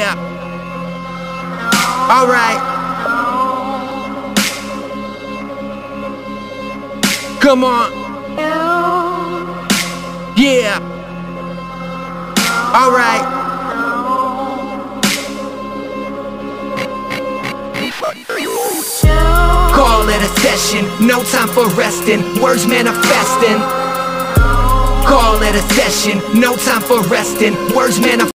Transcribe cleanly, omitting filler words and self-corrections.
Yeah. Alright. Come on. Yeah. Alright. Call it a session, no time for resting, words manifesting. Call it a session, no time for resting, words manifesting.